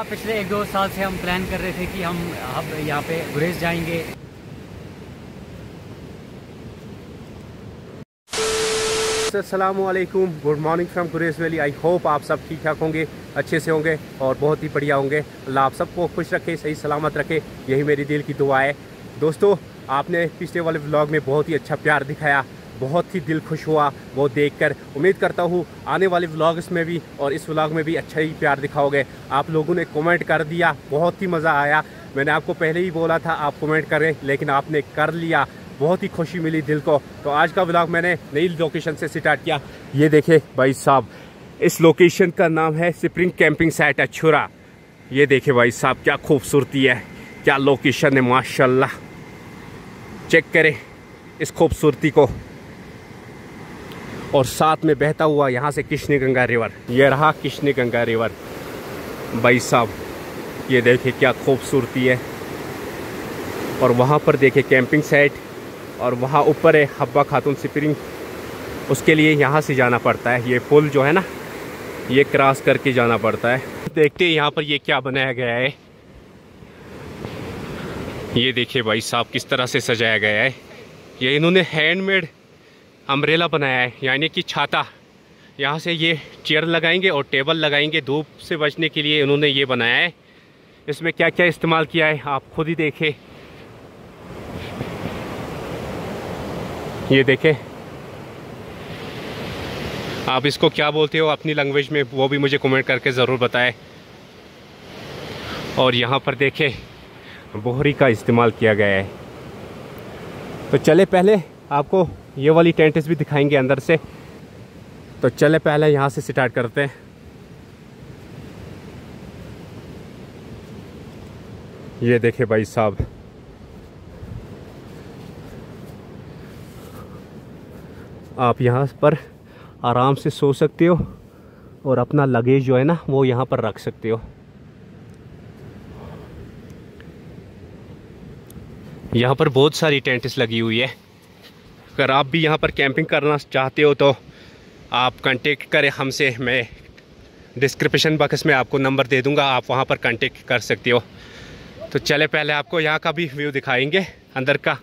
पिछले 1-2 साल से हम प्लान कर रहे थे कि हम अब यहाँ पे गुरेज जाएंगे। अस्सलामुअलैकुम, good morning from Gurez valley. I hope आप सब ठीक ठाक होंगे, अच्छे से होंगे और बहुत ही बढ़िया होंगे। अल्लाह आप सबको खुश रखे, सही सलामत रखे, यही मेरी दिल की दुआ है। दोस्तों, आपने पिछले वाले व्लॉग में बहुत ही अच्छा प्यार दिखाया, बहुत ही दिल खुश हुआ वो देखकर। उम्मीद करता हूँ आने वाले व्लॉग्स में भी और इस व्लॉग में भी अच्छा ही प्यार दिखाओगे। आप लोगों ने कमेंट कर दिया, बहुत ही मज़ा आया। मैंने आपको पहले ही बोला था आप कमेंट करें, लेकिन आपने कर लिया, बहुत ही खुशी मिली दिल को। तो आज का व्लॉग मैंने नई लोकेशन से स्टार्ट किया। ये देखे भाई साहब, इस लोकेशन का नाम है स्प्रिंग कैंपिंग साइट अछूरा। ये देखे भाई साहब, क्या खूबसूरती है, क्या लोकेशन है, माशाल्लाह। चेक करें इस खूबसूरती को, और साथ में बहता हुआ यहाँ से कृष्णगंगा रिवर। ये रहा कृष्णगंगा रिवर भाई साहब, ये देखे क्या खूबसूरती है। और वहाँ पर देखे कैंपिंग साइट, और वहाँ ऊपर है हब्बा खातून स्प्रिंग। उसके लिए यहाँ से जाना पड़ता है, ये पुल जो है ना, ये क्रॉस करके जाना पड़ता है। देखते हैं यहाँ पर ये क्या बनाया गया है। ये देखिए भाई साहब, किस तरह से सजाया गया है। ये इन्होंने हैंडमेड अम्ब्रेला बनाया है, यानी कि छाता। यहाँ से ये चेयर लगाएंगे और टेबल लगाएंगे, धूप से बचने के लिए इन्होंने ये बनाया है। इसमें क्या क्या इस्तेमाल किया है आप खुद ही देखें। ये देखें, आप इसको क्या बोलते हो अपनी लैंग्वेज में, वो भी मुझे कमेंट करके ज़रूर बताएं। और यहाँ पर देखें, बोहरी का इस्तेमाल किया गया है। तो चले पहले आपको ये वाली टेंट्स भी दिखाएंगे अंदर से। तो चले पहले यहाँ से स्टार्ट करते हैं। ये देखें भाई साहब, आप यहाँ पर आराम से सो सकते हो और अपना लगेज जो है ना वो यहाँ पर रख सकते हो। यहाँ पर बहुत सारी टेंट्स लगी हुई है। अगर आप भी यहाँ पर कैंपिंग करना चाहते हो तो आप कांटेक्ट करें हमसे। मैं डिस्क्रिप्शन बॉक्स में आपको नंबर दे दूँगा, आप वहाँ पर कांटेक्ट कर सकते हो। तो चले पहले आपको यहाँ का भी व्यू दिखाएंगे अंदर का।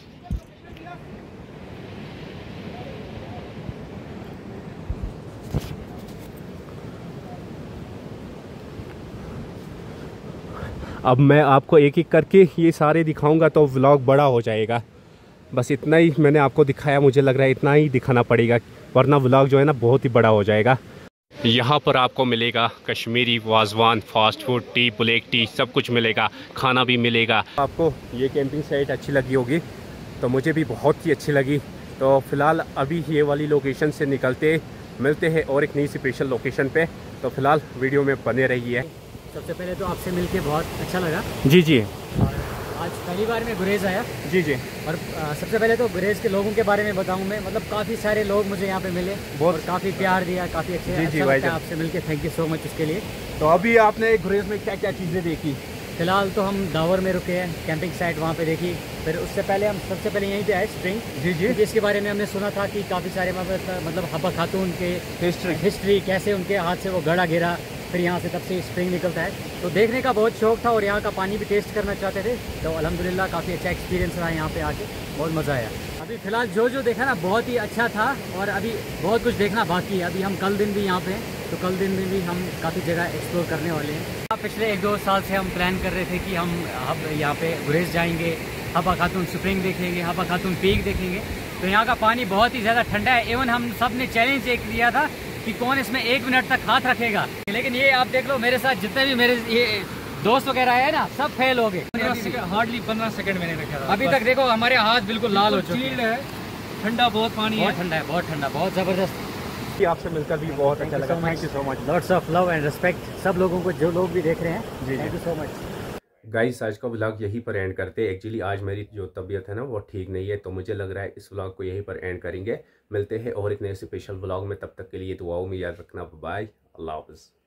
अब मैं आपको एक एक करके ये सारे दिखाऊंगा तो व्लॉग बड़ा हो जाएगा। बस इतना ही मैंने आपको दिखाया, मुझे लग रहा है इतना ही दिखाना पड़ेगा, वरना व्लॉग जो है ना बहुत ही बड़ा हो जाएगा। यहाँ पर आपको मिलेगा Kashmiri wazwan, fast food, tea, black tea, सब कुछ मिलेगा, खाना भी मिलेगा। आपको ये कैंपिंग साइट अच्छी लगी होगी, तो मुझे भी बहुत ही अच्छी लगी। तो फ़िलहाल अभी ये वाली लोकेशन से निकलते मिलते हैं और एक नई स्पेशल लोकेशन पे। तो फ़िलहाल वीडियो में बने रहिए। सबसे पहले तो आपसे मिलके बहुत अच्छा लगा। जी जी, और आज पहली बार मैं गुरेज आया। जी जी। और सबसे पहले तो गुरेज के लोगों के बारे में बताऊं मैं, मतलब काफ़ी सारे लोग मुझे यहाँ पे मिले, और काफ़ी प्यार दिया, काफ़ी अच्छे। जी जी अच्छा भाई, लगता है आपसे मिलके, थैंक यू सो मच उसके लिए। तो अभी आपने गुरेज में क्या क्या चीज़ें देखी? फिलहाल तो हम दावर में रुके हैं, कैंपिंग साइट वहाँ पे देखी। फिर उससे पहले हम सबसे पहले यहीं पे आए स्प्रिंग। जी जी। इसके बारे में हमने सुना था कि काफ़ी सारे मतलब हब्बा खातून के हिस्ट्री कैसे उनके हाथ से वो गड़ा गिरा, फिर यहाँ से तब से स्प्रिंग निकलता है। तो देखने का बहुत शौक था और यहाँ का पानी भी टेस्ट करना चाहते थे। तो अल्हम्दुलिल्लाह काफ़ी अच्छा एक्सपीरियंस रहा यहाँ पे आके, बहुत मज़ा आया। अभी फ़िलहाल जो देखा ना बहुत ही अच्छा था, और अभी बहुत कुछ देखना बाकी है। अभी हम कल दिन भी यहाँ पे हैं, तो कल दिन में भी हम काफ़ी जगह एक्सप्लोर करने वाले हैं। पिछले 1-2 साल से हम प्लान कर रहे थे कि हम अब यहाँ पे गुरेज जाएंगे, हब्बा खातून स्प्रिंग देखेंगे, हब्बा खातून पीक देखेंगे। तो यहाँ का पानी बहुत ही ज़्यादा ठंडा है। इवन हम सब ने चैलेंज एक दिया था कि कौन इसमें 1 मिनट तक हाथ रखेगा, लेकिन ये आप देख लो, मेरे साथ जितने भी मेरे ये दोस्त वगैरह है ना, सब फेल हो गए। हार्डली 15 सेकंड मैंने रखा था। अभी तक देखो हमारे हाथ बिल्कुल लाल हो चुके हैं। ठंडा बहुत पानी है, ठंडा है, बहुत ठंडा, बहुत ज़बरदस्त। आपसे मिलकर भी बहुत अच्छा लगा। Thank you so much. Lots of love and respect सब लोगों को, जो लोग भी देख रहे हैं। Thank you so much. Guys, आज का व्लॉग यहीं पर एंड करते हैं। एक्चुअली आज मेरी जो तबीयत है ना वो ठीक नहीं है, तो मुझे लग रहा है इस व्लॉग को यहीं पर एंड करेंगे। मिलते हैं और एक नए स्पेशल व्लॉग में, तब तक के लिए दुआओं में याद रखना। बाय, अल्लाह हाफ़िज़।